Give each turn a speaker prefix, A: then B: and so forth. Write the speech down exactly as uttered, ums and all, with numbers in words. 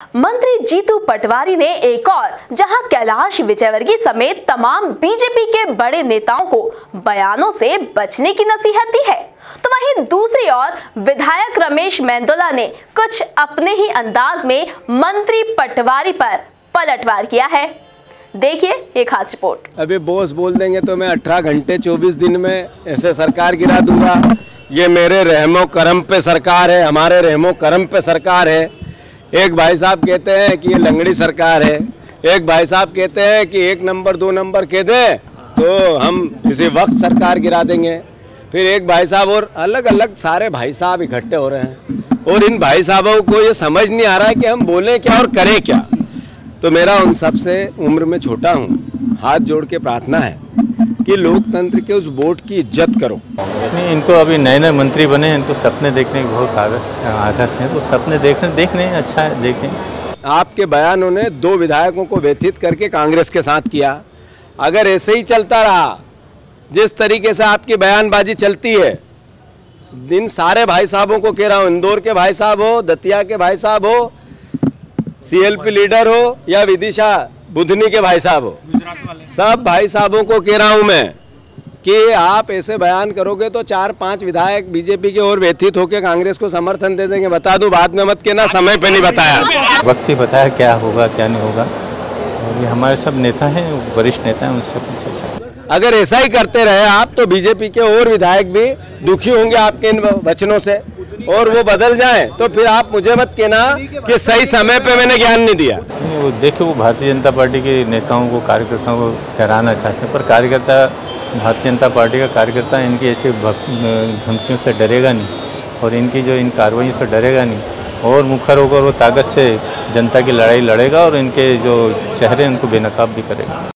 A: मंत्री जीतू पटवारी ने एक और जहां कैलाश विजयवर्गीय समेत तमाम बीजेपी के बड़े नेताओं को बयानों से बचने की नसीहत दी है, तो वहीं दूसरी ओर विधायक रमेश मेंदोला ने कुछ अपने ही अंदाज में मंत्री पटवारी पर पलटवार किया है। देखिए एक खास रिपोर्ट।
B: अभी बॉस बोल देंगे तो मैं अठारह घंटे चौबीस दिन में ऐसे सरकार गिरा दूंगा। ये मेरे रहमो करम पे सरकार है, हमारे रहमो करम पे सरकार है। एक भाई साहब कहते हैं कि ये लंगड़ी सरकार है, एक भाई साहब कहते हैं कि एक नंबर दो नंबर कह दे तो हम इसी वक्त सरकार गिरा देंगे। फिर एक भाई साहब और अलग अलग सारे भाई साहब इकट्ठे हो रहे हैं और इन भाई साहबों को ये समझ नहीं आ रहा है कि हम बोलें क्या और करें क्या। तो मेरा उन सबसे उम्र में छोटा हूँ, हाथ जोड़ के प्रार्थना है कि लोकतंत्र के उस वोट की इज्जत करो।
C: नहीं, इनको अभी नए नए मंत्री बने, इनको सपने देखने की बहुत आदत आदत है, तो सपने देखने देखने अच्छा है देखें।
B: आपके बयानों ने दो विधायकों को व्यथित करके कांग्रेस के साथ किया। अगर ऐसे ही चलता रहा, जिस तरीके से आपकी बयानबाजी चलती है, इन सारे भाई साहबों को कह रहा हूँ, इंदौर के भाई साहब हो, दतिया के भाई साहब हो, सीएलपी लीडर हो या विदिशा बुधनी के भाई साहब हो, सब भाई साहबों को कह रहा हूं मैं कि आप ऐसे बयान करोगे तो चार पांच विधायक बीजेपी के और व्यथित होकर कांग्रेस को समर्थन दे देंगे। बता दूं, बाद में मत कहना समय पे नहीं बताया।
C: वक्त ही बताया क्या होगा क्या नहीं होगा। और ये हमारे सब नेता हैं, वरिष्ठ नेता हैं, उनसे अपनी चर्चा।
B: अगर ऐसा ही करते रहे आप तो बीजेपी के और विधायक भी दुखी होंगे आपके इन वचनों से, और वो बदल जाए तो फिर आप मुझे मत कहना कि सही समय पे मैंने ज्ञान नहीं दिया।
C: नहीं, वो देखिए, वो भारतीय जनता पार्टी के नेताओं को, कार्यकर्ताओं को डराना चाहते हैं, पर कार्यकर्ता, भारतीय जनता पार्टी का कार्यकर्ता इनकी ऐसी धमकियों से डरेगा नहीं और इनकी जो इन कार्रवाई से डरेगा नहीं और मुखर होकर वो ताकत से जनता की लड़ाई लड़ेगा और इनके जो चेहरे उनको बेनकाब भी करेगा।